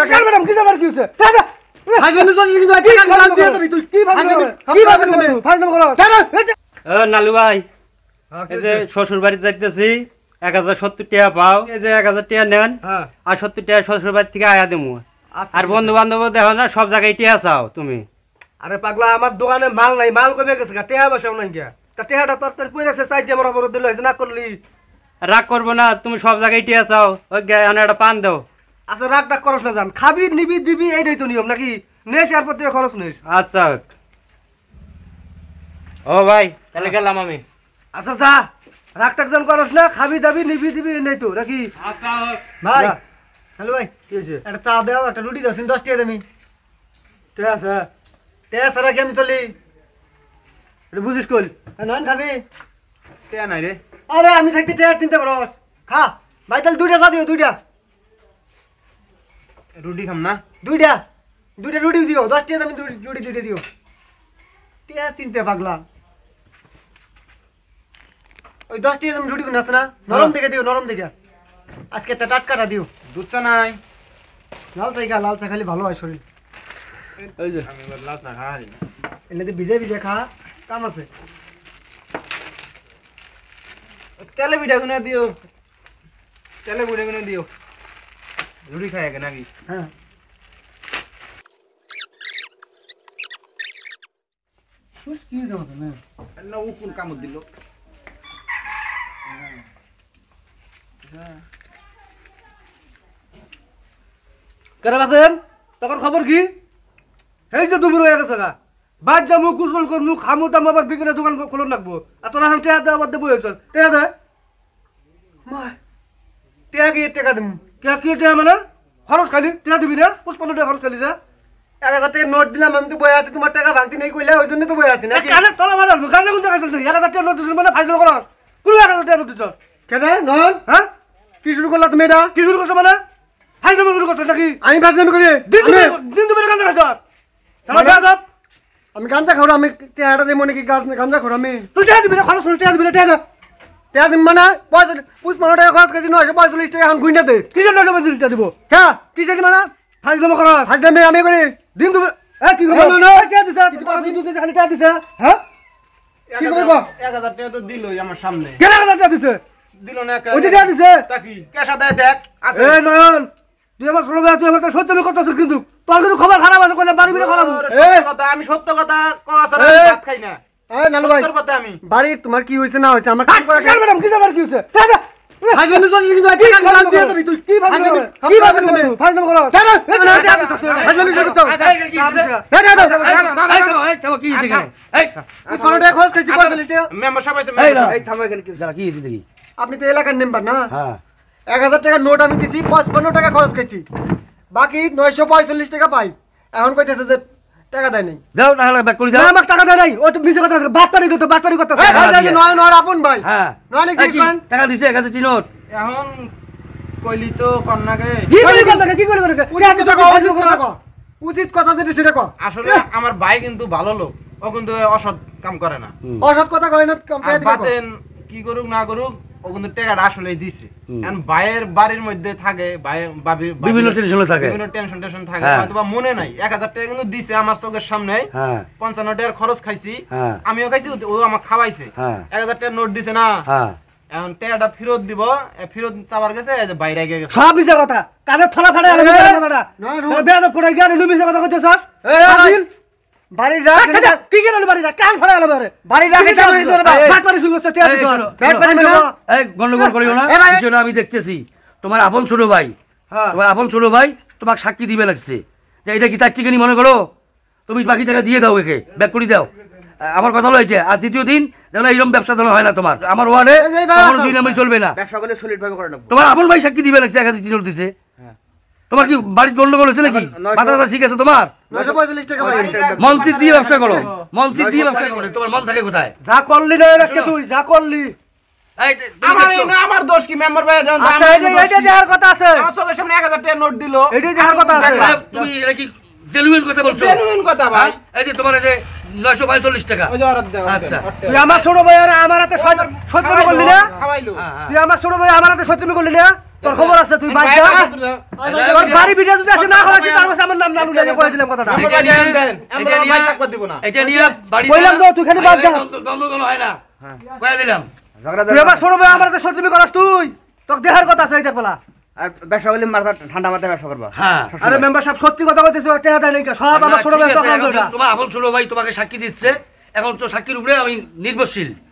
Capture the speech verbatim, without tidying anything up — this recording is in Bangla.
রাখেন ম্যাডাম কি ব্যাপার কি হইছে টাকা ফাজলামি চলছে কিন্তু টাকা গ্লাস দিয়ে দিবি তুই কি ফাজলামি কি ফাজলামি ফাজলামি করো এ নালু ভাই এই যে শ্বশুর বাড়ি যাইতেছি এক হাজার সত্তর টাকা পাও এই যে এক হাজার টাকা নেন আর সত্তর টাকা শ্বশুর বাড়ি থেকে আয়া দেবো আর বন্ধু বান্ধব দেখো না সব জায়গায় টিয়া চাও তুমি আরে পাগলা আমার দোকানে মাল নাই মাল কমে গেছে টেহা বসাও নাই গিয়া তা টেহাটা তোর তোর পয়সা চাই দিয়ে আমার খবর দিল না করলি রাগ করবো না তুমি সব জায়গায় টিয়া চাও ওই গায়ে একটা পান দাও আচ্ছা রাগ টাগ করস না জান খাবি নিবি দিবি এইটাই তো নিয়ম নাকি নেস আর প্রতি খরচ নেস আচ্ছা ও ভাই তাহলে গেলাম আমি আচ্ছা যা রাগ টাগ জান করস না খাবি দাবি নিবি দিবি এই তো নাকি আচ্ছা ভাই হ্যালো ভাই কি হয়েছে একটা চা দাও একটা রুটি দাও দশ টাকা দামি ঠিক আছে ঠিক আছে রাখি আমি চলি এটা বুঝিস কল নন খাবি টিয়া নাই রে আরে আমি থাকতে টেয়ার চিন্তা করস খা ভাই তাহলে দুইটা চা দিও দুইটা রুটি খাম না দুইটা দুইটা রুটি দিও দশ টাকা দামি রুটি দুইটা দিও টেয়ার চিন্তা পাগলা ওই দশ টাকা দামি রুটি কোন আছে না নরম দেখে দিও নরম দেখে আজকে একটা টাটকাটা দিও দুধ চা নাই লাল চা খা লাল চা খালি ভালো হয় শরীর এই যে আমি লাল চা খাই এনে ভিজে ভিজে খা কাম আছে তেলে পিঠা গুনা দিও তেলে পিঠা গুনা দিও রুটি খাই আগে নাকি হ্যাঁ খুশ কি যাও না না ও কোন কাম দিল কেন আছেন তখন খবর কি এই যে দুপুর হয়ে গেছে গা বাদ যাবো কুচবল করবো খামু তামু আবার বিকেলে দোকান খোলন রাখবো আর তোরা এখন টেয়া দেওয়া বাদ দেবো হয়েছ টেয়া দে টেয়া কি টেকা দিম কে কি টেয়া মানে খরচ খালি টেয়া দিবি না পুষ্পন্ন টাকা খরচ খালি যা এক হাজার টাকা নোট দিলাম আমি তো বয়ে আছি তোমার টাকা ভাঙতি নেই কইলে ওই জন্য তো বয়ে আছি না কানে তোরা মানে গানে কোন জায়গায় চলছে এক হাজার টাকা নোট দিছিস মানে ফাইজল করো কোন এক হাজার টাকা নোট দিছ কেন নন হ্যাঁ কি শুরু করলা তুমি এটা কি শুরু করছো মানে ফাইজল শুরু করছো নাকি আমি ফাইজল করি দিন দিন তুমি গান দেখাছ আমি গাঞ্জা খাওয়া আমি চেহারা দিয়ে মনে কি গাঞ্জা খাওয়া আমি তুই টেয়া দিবি না খরচ টেয়া দিবি না টেয়া দে টেয়া দিবি মানে পয়সা পুষ্পান্ন টাকা খরচ করেছি নয়শো পঁয়তাল্লিশ টাকা এখন গুইনা দে কিসের নয়শো পঁয়তাল্লিশ টাকা দিব হ্যাঁ কিসের মানে ফাইজলাম করা ফাইজলাম আমি করি দিন তুমি এ কি খবর টেয়া দিছে কিছু কথা দিন তুই খালি টেয়া দিছে হ্যাঁ কি খবর কও এক হাজার টাকা তো দিলই আমার সামনে কেন এক হাজার টাকা দিছে দিল না ওই টেয়া দিছে তা কি কেসা দেয় দেখ আছে এ নয়ন তুই আমার ছোট ভাই তুই আমার সত্য আমি কথা কিন্তু তোর কিন্তু খবর খারাপ আছে কইলে বাড়ি বিলে খারাপ সত্য কথা আমি সত্য কথা কওয়া ছাড়া ভাত খাই না এই নানু ভাই সত্য কথা আমি বাড়ি তোমার কি হইছে না হইছে আমার কাম করা ম্যাডাম কি ব্যাপার কি হইছে ফাজলামি চলছে কিন্তু টাকা গ্লাস দিয়ে দিবি তুই কি ফাজলামি কি ফাজলামি ফাজলামি করো ফাজলামি শুরু করছো এই দাও এই দাও কি হইছে এই পুষ্পান্ন টাকা খরচ কইছি পঁয়তাল্লিশ টাকা মেম্বার সাহেব আছে এই থামো এখানে কি যারা কি হইছে দেখি আপনি তো এলাকার মেম্বার না হ্যাঁ এক হাজার টাকা নোট আমি দিছি পঁচপান্ন টাকা খরচ করেছি বাকি নয়শো পঁয়তাল্লিশ টাকা পাই এখন কইতেছে যে টাকা দেয় নাই যাও তাহলে ব্যাক করে যাও না আমাকে টাকা দেয় নাই ও তো মিছে কথা বাটপারি করতে বাটপারি করতে নয় নয় আপন ভাই হ্যাঁ নয় নাকি টাকা দিছে এক হাজার টি নোট এখন কইলি তো কন্যাকে কি করি কথা কি করি কথা উচিত কথা যেটা সেটা কও আসলে আমার ভাই কিন্তু ভালো লোক ও কিন্তু অসৎ কাম করে না অসৎ কথা কয় না আর বাতেন কি করুক না করুক ও কিন্তু টাকাটা আসলেই দিছে এখন ভাইয়ের বাড়ির মধ্যে থাকে ভাই ভাবি বিভিন্ন টেনশনে থাকে বিভিন্ন টেনশন টেনশন থাকে হয়তো বা মনে নাই এক হাজার টাকা কিন্তু দিছে আমার চোখের সামনে হ্যাঁ পঞ্চান্ন টাকার খরচ খাইছি হ্যাঁ আমিও খাইছি ও আমাকে খাওয়াইছে হ্যাঁ এক হাজার টাকার নোট দিছে না হ্যাঁ এখন টাকাটা ফেরত দিব ফেরত চাবার গেছে এই যে বাইরে গিয়ে গেছে সব মিছে কথা কানে থলা ফাড়া আর কথাটা না বেয়াদব করে গিয়ে আর মিছে কথা কইতেছ এই বাড়ি রাখ কি কি বাড়ি রাখ কান ফাড়া আলো বাড়ি বাড়ি রাখে চাই বাটপারি শুরু করছে টিয়া দিছ বাটপারি মানে এই গন্ডগোল করিও না কিছু আমি দেখতেছি তোমার আপন ছোট ভাই হ্যাঁ তোমার আপন ছোট ভাই তোমাকে সাক্ষী দিবে লাগছে যে এটা কি চার টিকানি মনে করো তুমি বাকি টাকা দিয়ে দাও একে ব্যাক করে দাও আমার কথা হলো এটা আর দ্বিতীয় দিন যেন এইরকম ব্যবসা ধরনের হয় না তোমার আমার ওয়ার্ডে কোনো দিন আমি চলবে না ব্যবসা করলে সলিড ভাবে করে নেব তোমার আপন ভাই সাক্ষী দিবে লাগছে এক হাজার টিনোট দিছে তোমার কি বাড়ির গন্ডগোল হয়েছে নাকি মাথা ঠিক আছে তোমার নয়শো পঁয়তাল্লিশ টাকা মনচিত দিয়ে ব্যবসা করো মনচিত দিয়ে ব্যবসা করো তোমার মন থাকে কোথায় যা করলি না আজকে তুই যা করলি আমার না আমার দোষ কি মেম্বার ভাই জান আচ্ছা এইটা এইটা দেওয়ার কথা আছে আমার চোখের সামনে এক হাজার টাকা নোট দিল এইটা দেওয়ার কথা আছে তুমি এটা কি জেনুইন কথা বলছো জেনুইন কথা ভাই এই যে তোমার এই যে নয়শো পঁয়তাল্লিশ টাকা ওই যে আর দাও আচ্ছা তুই আমার ছোট ভাই আর আমার হাতে সত্যমি করলি না খাওয়াইলো তুই আমার ছোট ভাই আমার হাতে সত্যমি করলি না তোর খবর আছে তুই বাদ যা তোর বাড়ি ভিডিও যদি আছে না করাছিস তার কাছে আমার নাম নালু লাগে কই দিলাম কথাটা এটা নিয়ে এটা নিয়ে থাকবা দিব না এটা নিয়ে বাড়ি কইলাম তো তুই খালি বাদ যা দ্বন্দ্ব কোনো হয় না কই দিলাম তুই আমার ছোট ভাই আমার কাছে সত্যি করাস তুই তোকে দেখার কথা আছে এই দেখ বলা আর ব্যবসা করলে মাথা ঠান্ডা মাথায় ব্যবসা করবা হ্যাঁ আরে মেম্বার সাহেব সত্যি কথা কইতেছ টাকা দেয় নাই সব আমার ছোট ভাই তোমার আপন ছোট ভাই তোমাকে সাক্ষী দিচ্ছে এখন তো সাক্ষীর উপরে আমি নির্ভরশীল